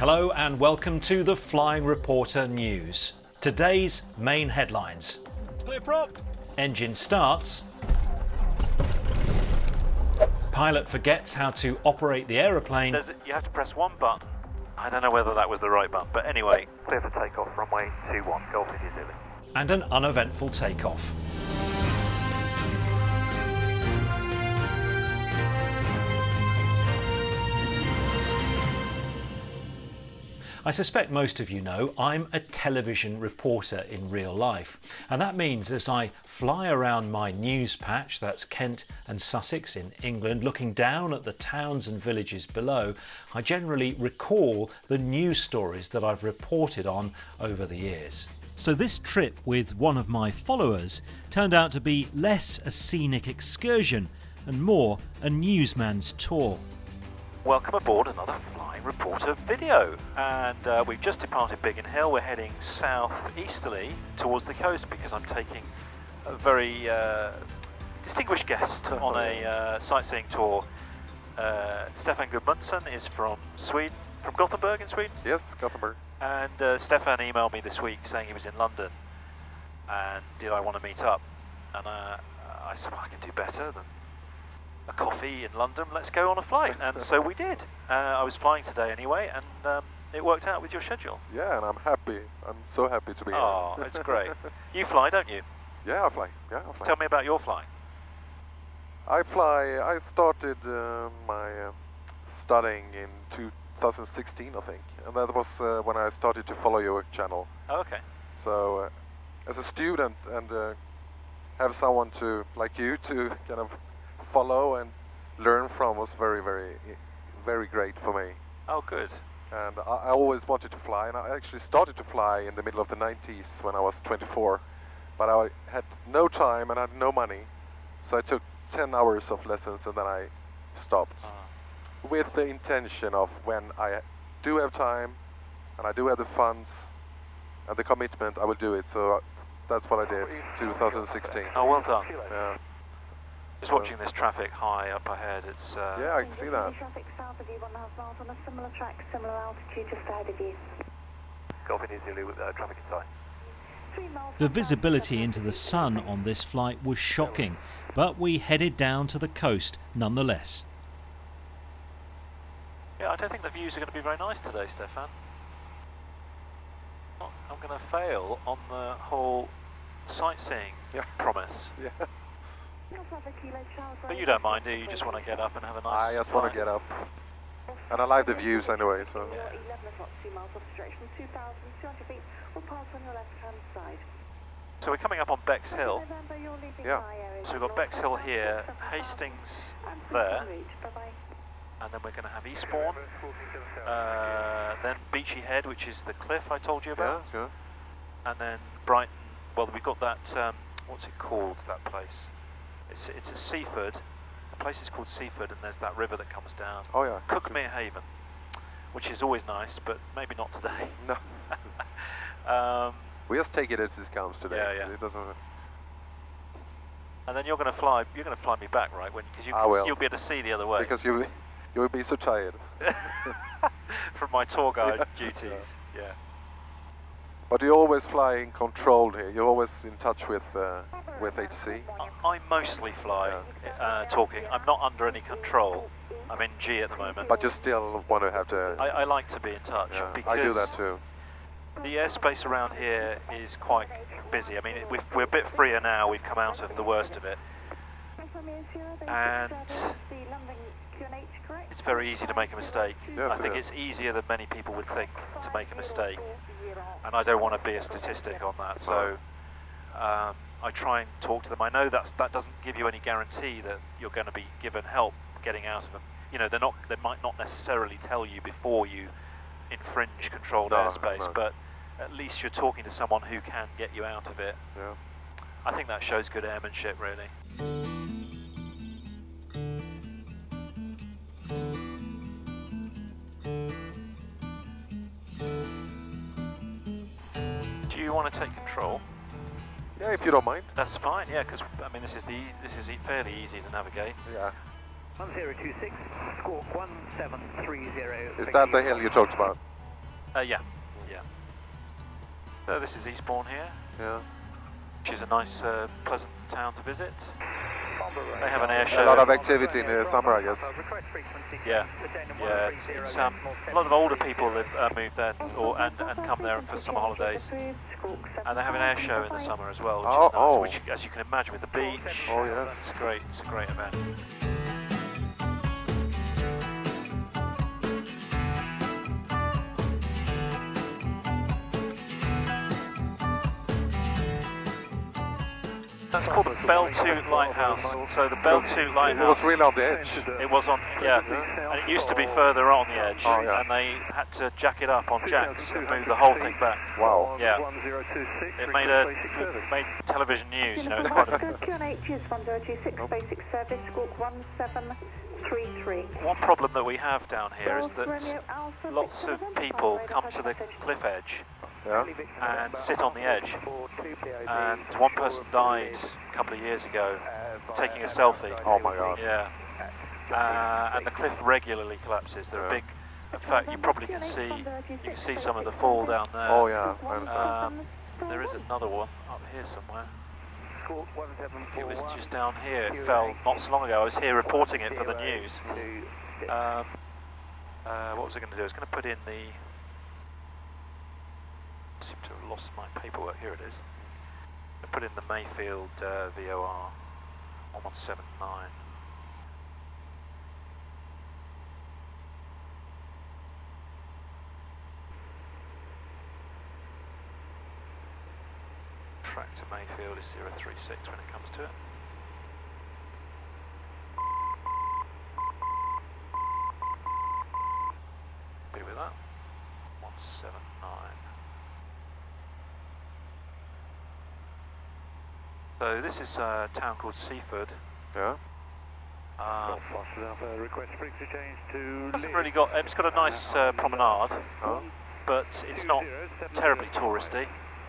Hello and welcome to the Flying Reporter News. Today's main headlines. Clear prop. Engine starts. Pilot forgets how to operate the aeroplane. You have to press one button. I don't know whether that was the right button, but anyway. Clear for takeoff, runway 21, Golf India Zulu. And an uneventful takeoff. I suspect most of you know I'm a television reporter in real life, and that means as I fly around my news patch, that's Kent and Sussex in England, looking down at the towns and villages below, I generally recall the news stories that I've reported on over the years. So this trip with one of my followers turned out to be less a scenic excursion and more a newsman's tour. Welcome aboard another Flying Reporter video, and we've just departed Biggin Hill. We're heading south-easterly towards the coast because I'm taking a very distinguished guest on a sightseeing tour. Stefan Gudmundsson is from Sweden, from Gothenburg in Sweden? Yes, Gothenburg. And Stefan emailed me this week saying he was in London and did I want to meet up, and I said, well, I can do better than a coffee in London, let's go on a flight. And so we did. I was flying today anyway, and it worked out with your schedule. Yeah, and I'm happy. I'm so happy to be here. Oh, it's great. You fly, don't you? Yeah, I fly. Tell me about your flying. I started my studying in 2016, I think. And that was when I started to follow your channel. Oh, okay. So, as a student and have someone to, like you, to kind of follow and learn from was very, very, very great for me. Oh, good. And I always wanted to fly, and I actually started to fly in the middle of the 90s when I was 24, but I had no time and I had no money, so I took 10 hours of lessons and then I stopped. With the intention of when I do have time and I do have the funds and the commitment, I will do it. So that's what I did, 2016. Oh, well done. Yeah. Just watching this traffic high up ahead, it's... Yeah, I can see that. Traffic south of you, 1.5 miles on a similar track, similar altitude just ahead of you. Golf India Zulu with traffic inside. The visibility into the sun on this flight was shocking, but we headed down to the coast nonetheless. Yeah, I don't think the views are going to be very nice today, Stefan. I'm going to fail on the whole sightseeing promise. Yeah. But you don't mind, do you? You just want to get up and have a nice I just want to get up. And I like the views anyway, so... Yeah. 11 o'clock, 2 miles off stretch from 2,200 feet. We'll pass on your left-hand side. So we're coming up on Bex Hill. Yeah. So we've got Bex Hill here, Hastings there, and then we're going to have Eastbourne, then Beachy Head, which is the cliff I told you about, Yeah, and then Brighton. Well, we've got that, what's it called, that place? It's a Seaford. The place is called Seaford, and there's that river that comes down. Oh yeah. Cookmere Haven, which is always nice, but maybe not today. No. We just take it as it comes today. Yeah. It doesn't. And then you're going to fly. You're going to fly me back, right? Because you'll be able to see the other way. Because you will be so tired. From my tour guide duties. Yeah. But you always fly in controlled here. You're always in touch with HC. I mostly fly talking. I'm not under any control. I'm in G at the moment. But you still want to have to... I like to be in touch. Yeah, because I do that too. The airspace around here is quite busy. I mean, we're a bit freer now. We've come out of the worst of it. And it's very easy to make a mistake. Yes, I think it's easier than many people would think to make a mistake. And I don't want to be a statistic on that. So I try and talk to them. I know that doesn't give you any guarantee that you're going to be given help getting out of them. You know, they might not necessarily tell you before you infringe controlled airspace, but at least you're talking to someone who can get you out of it. Yeah. I think that shows good airmanship, really. Do you want to take control? Yeah, if you don't mind. That's fine. Yeah, because I mean this is fairly easy to navigate. Yeah. 1026, squawk 1730. Is that the hill you talked about? Yeah. So this is Eastbourne here. Yeah. Which is a nice, pleasant town to visit. They have an air show. A lot of activity in the summer, I guess. Yeah, it's a lot of older people live, move there and come there for summer holidays. And they have an air show in the summer as well, which is nice, which, as you can imagine, with the beach. Oh yes. It's great. It's a great event. That's called the Bell 2 Lighthouse. So the Bell 2 Lighthouse. It was really on the edge. It was on, yeah. And it used to be further on the edge. Oh, yeah. And they had to jack it up on jacks and move the whole thing back. Wow. Yeah. It made television news, you know. It's quite a... QNH is 1026, basic service, squawk 1733. One problem that we have down here is that lots of people come to the cliff edge. Yeah. And sit on the edge. And one person died a couple of years ago taking a selfie. Oh my god. Yeah. And the cliff regularly collapses. There are big. In fact, you probably can see some of the fall down there. Oh yeah, I understand. There is another one up here somewhere. It was just down here. It fell not so long ago. I was here reporting it for the news. What was I going to do? I was going to put in the. I seem to have lost my paperwork. Here it is. I put in the Mayfield VOR 1179. Track to Mayfield is 036 when it comes to it. Be with that. 179. So this is a town called Seaford. Yeah. Hasn't really got. It's got a nice promenade, but it's not terribly touristy.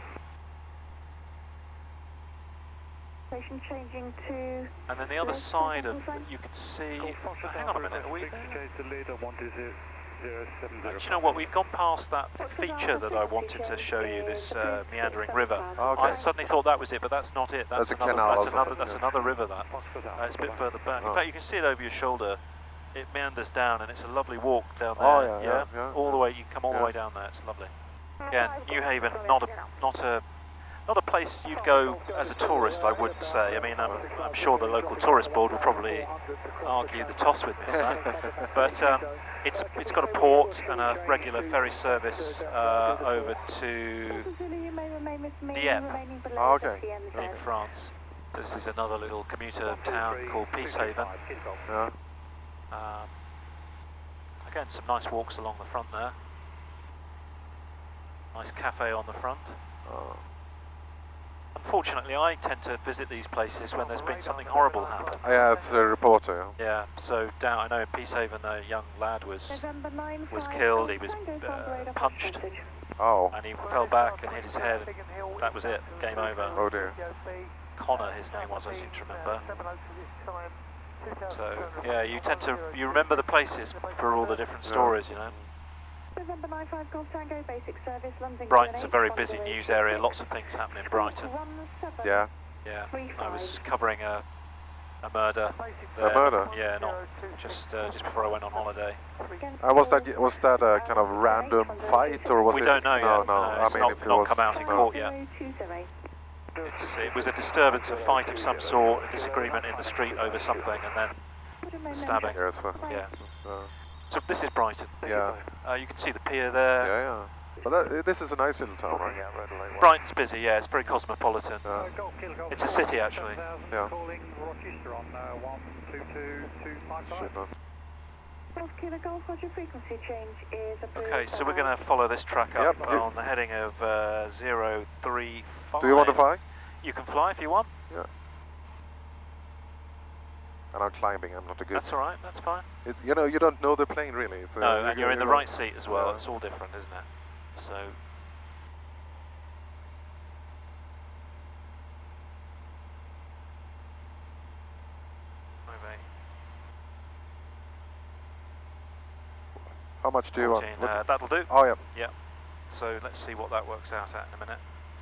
Changing to. And then the other side of you can see. Hang on a minute. Are we there? Do you know what? We've gone past that feature that I wanted to show you. This meandering river. Okay. I suddenly thought that was it, but that's not it. That's a canal. That's another river. That it's a bit further back. In fact, you can see it over your shoulder. It meanders down, and it's a lovely walk down there. Oh yeah. All the way. You come all the way down there. It's lovely. Again, New Haven, not a place you'd go as a tourist, I wouldn't say. I mean, I'm sure the local tourist board would probably argue the toss with me on that. But it's got a port and a regular ferry service over to Dieppe in France. This is another little commuter town called Peacehaven. Yeah. Again, some nice walks along the front there. Nice cafe on the front. Unfortunately, I tend to visit these places when there's been something horrible happen. Yeah, as a reporter. Yeah, so down, I know in Peacehaven a young lad was killed, he was punched, and he fell back and hit his head. That was it, game over. Oh dear. Connor, his name was, I seem to remember. So, yeah, you remember the places for all the different stories, you know. Brighton's a very busy news area, lots of things happen in Brighton. Yeah. Yeah, I was covering a murder there. A murder? Yeah, just before I went on holiday. Was that a kind of random fight, or was it? We don't know yet. No. It's not come out in court yet. It was a disturbance, a fight of some sort, a disagreement in the street over something, and then stabbing. Yeah. So this is Brighton. Yeah. You can see the pier there. Yeah. But this is a nice little town, right? Brighton's busy, yeah, it's very cosmopolitan. It's a city, actually. Yeah. Okay, so we're going to follow this track up on the heading of 035. Do you want to fly? You can fly if you want. Yeah. And I'm climbing, I'm not a good... That's alright, that's fine. You know, you don't know the plane really. So no, and you're in the right seat as well, it's all different, isn't it? So... How much do you want? That'll do. Oh yeah. Yeah. so let's see what that works out at in a minute.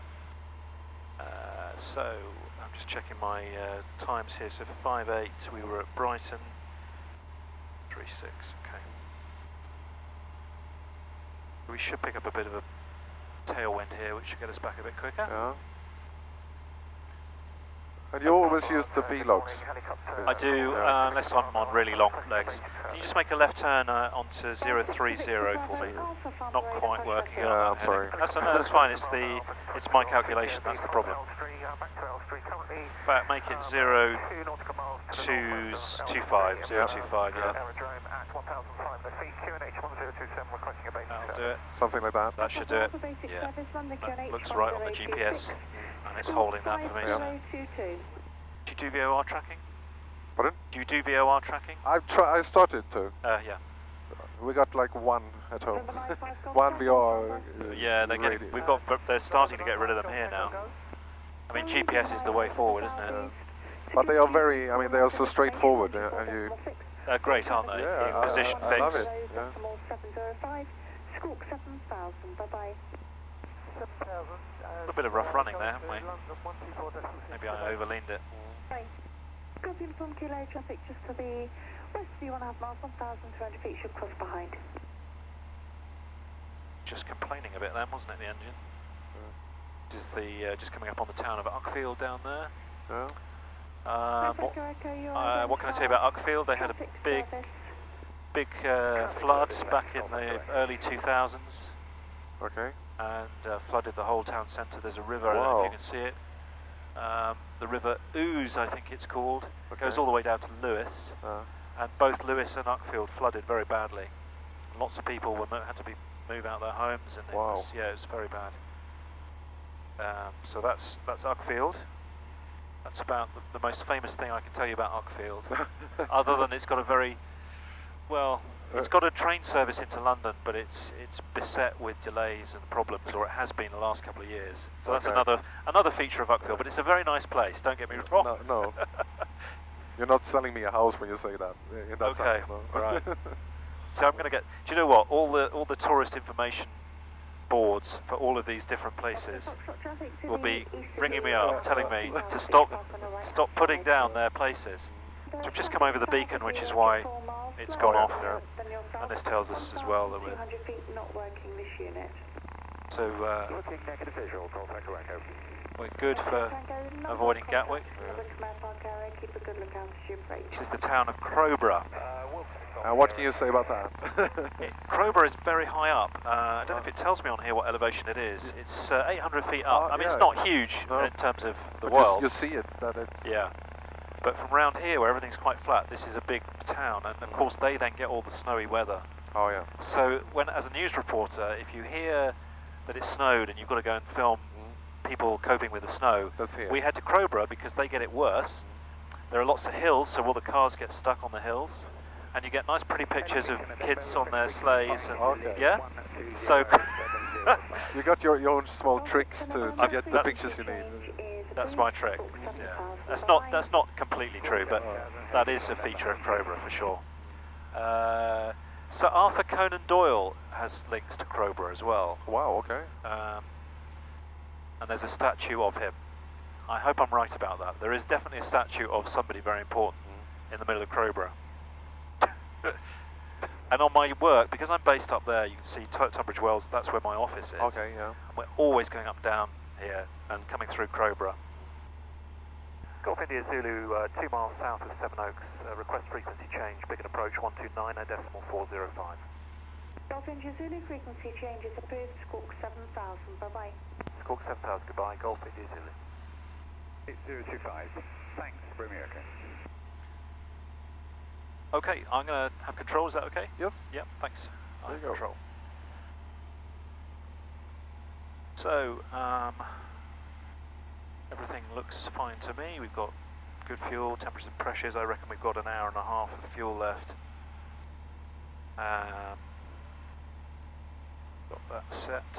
So I'm just checking my times here. So 5.8, we were at Brighton. 3.6, okay. We should pick up a bit of a tailwind here, which should get us back a bit quicker. Yeah. And you always use the V-logs? I do, unless I'm on really long legs. Can you just make a left turn onto 030 for me? Not quite working. Yeah, I'm sorry. That's fine. It's my calculation. That's the problem. In fact, make it 0.225. 0.25. Yeah. That'll do it. Something like that. That should do it. Yeah. That looks right on the GPS, and it's holding that for me. Yeah. Do you do VOR tracking? Pardon? Do you do VOR tracking? I started to. Yeah. We got like one at home. One VR. Yeah, they're starting to get rid of them here now. I mean, GPS is the way forward, isn't it? But they are very, I mean, they are so straightforward, and you... They're great, aren't they? Yeah, Position I fix. love it. Yeah. A bit of rough running there, haven't we? Maybe I overleaned it. Copy from Kilo traffic just to the west of you, 1.5 miles, 1,200 feet, should cross behind. Just complaining a bit then, wasn't it, the engine? This is the, just coming up on the town of Uckfield down there. Yeah. What can I say about Uckfield? They had a big flood back in the early 2000s. Okay. And flooded the whole town centre. There's a river, I don't know if you can see it. The river Ouse, I think it's called. It goes all the way down to Lewis. And both Lewis and Uckfield flooded very badly. And lots of people had to move out of their homes, and it was very bad. So that's Uckfield. That's about the most famous thing I can tell you about Uckfield. Other than it's got a very, it's got a train service into London, but it's beset with delays and problems, or it has been the last couple of years. So that's another feature of Uckfield, but it's a very nice place, don't get me wrong. No. You're not selling me a house when you say that. In that time, no. Right. So I'm going to get, do you know what, all the tourist information boards for all of these different places will be ringing me up, telling me to stop putting down their places. So we've just come over the beacon, which is why it's gone off. And this tells us as well that we're good for avoiding Gatwick. This is the town of Crowborough. What can you say about that? Crowborough is very high up. I don't know if it tells me on here what elevation it is. It's 800 feet up. I mean, it's not huge in terms of the world. You see it, that it's... Yeah. But from around here, where everything's quite flat, this is a big town, and of course they then get all the snowy weather. Oh yeah. So as a news reporter, if you hear that it snowed and you've got to go and film people coping with the snow, we head to Crowborough because they get it worse. There are lots of hills, so all the cars get stuck on the hills, and you get nice pretty pictures of kids on their sleighs. And, yeah? So you got your own small tricks to get the pictures you need. That's my trick. Yeah. That's not completely true, but that is a feature of Crowborough for sure. Sir Arthur Conan Doyle has links to Crowborough as well. Wow, okay. And there's a statue of him. I hope I'm right about that. There is definitely a statue of somebody very important in the middle of Crowborough. And on my work, because I'm based up there, you can see Tunbridge Wells, that's where my office is. Okay, yeah. And we're always going up and down here and coming through Crowborough. Golf India Zulu, 2 miles south of Sevenoaks, request frequency change, beacon approach 129.405. Golf India Zulu, frequency change is approved, Squawk 7000, bye-bye. Squawk 7000, goodbye, Golf India Zulu. 8025, thanks, Premier. Okay, I'm going to have control, is that okay? Yes. Yep, thanks. There you go. Control. So, everything looks fine to me. We've got good fuel, temperatures and pressures. I reckon we've got an hour and a half of fuel left. Got that set.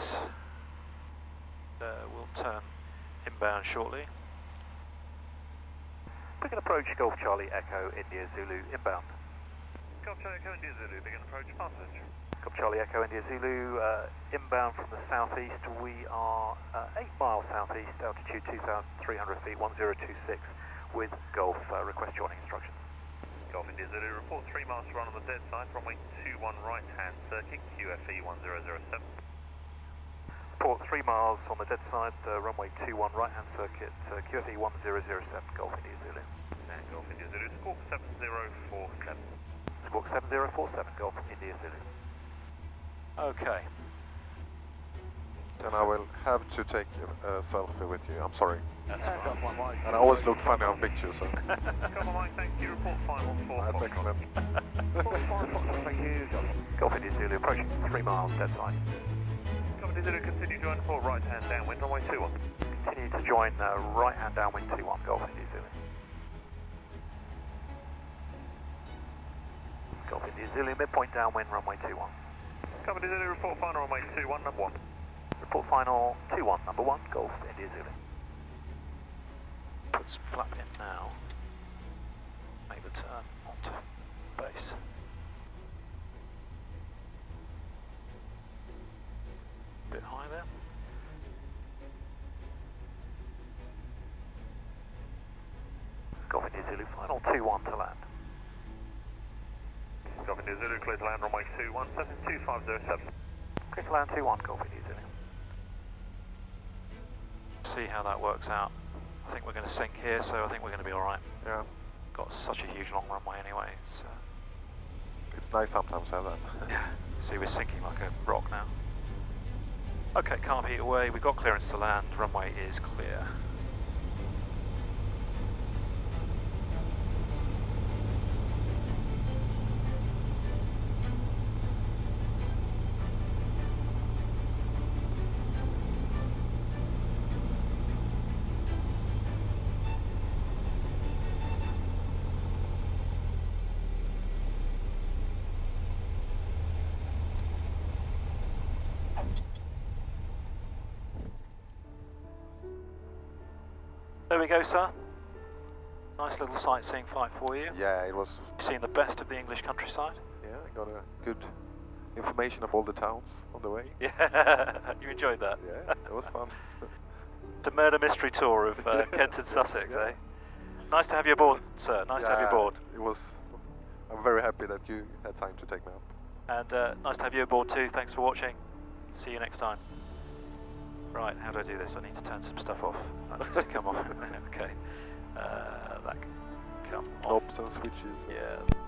We'll turn inbound shortly. Beacon approach, Golf Charlie Echo India Zulu inbound. Golf Charlie Echo India Zulu, begin approach passage. Golf Charlie Echo India Zulu, inbound from the southeast. We are 8 miles southeast, altitude 2,300 feet, 1026 with Golf. Request joining instructions. Golf India Zulu, report 3 miles to run on the dead side, runway 21 right hand circuit, QFE 1007. Report 3 miles on the dead side, runway 21 right hand circuit, QFE 1007, Golf India Zulu. And Golf India Zulu, squawk 7047. Squawk 7047, Golf India Zulu. Okay. Then I will have to take a selfie with you. I'm sorry. That's fine. And I always look funny on pictures. So. Come on, Mike, thank you. Report final 4. That's excellent. Thank you. Golf India Zulu, approaching 3 miles dead side. Golf India Zulu, continue to join report right hand downwind, runway 21. Continue to join right hand downwind 21, Golf India Zulu. Golf India Zulu, midpoint downwind, runway 21. Golf India Zulu, report final runway 21, number 1. Report final 21, number 1, Golf India Zulu. Put some flap in now. Make the turn onto base. Bit high there. Golf India Zulu, final 21 to land. Golf India Zulu, clear to land runway 21, setting 2507. Clear to land 21, Golf India Zulu. See how that works out. I think we're going to sink here, so I think we're going to be alright. Yeah. Got such a huge long runway anyway. It's nice sometimes to have that. Yeah. See, we're sinking like a rock now. Okay, calm heat away. We've got clearance to land. Runway is clear. There we go, sir. Nice little sightseeing flight for you. Yeah, it was. You've seen the best of the English countryside. Yeah, I got a good information of all the towns on the way. Yeah, you enjoyed that. Yeah, it was fun. It's a murder mystery tour of Kent and Sussex, Yeah. eh? Nice to have you aboard, sir. Nice to have you aboard. It was. I'm very happy that you had time to take me up. And nice to have you aboard too. Thanks for watching. See you next time. Right, how do I do this? I need to turn some stuff off. That needs to come off. Okay. That can come on. Knobs and switches. Yeah.